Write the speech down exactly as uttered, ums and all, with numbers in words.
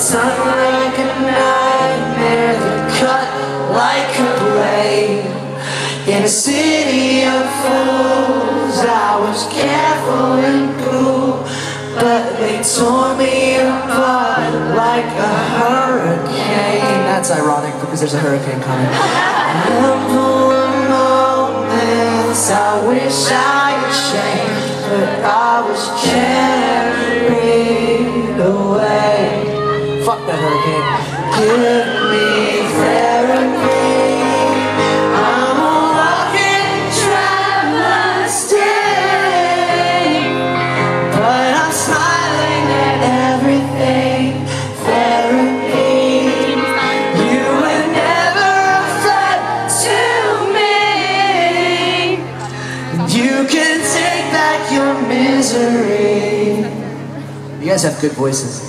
tongue like a nightmare that cut like a blade. In a city of fools, I was careful and cool, but they tore me apart like a hurricane. That's ironic because there's a hurricane coming. Remember moments I wish I could change, but I was carried away. Fuck that hurricane. Give me therapy. I'm a walking travesty, but I'm smiling at everything. Therapy. You were never a threat to me. You can take back your misery. You guys have good voices.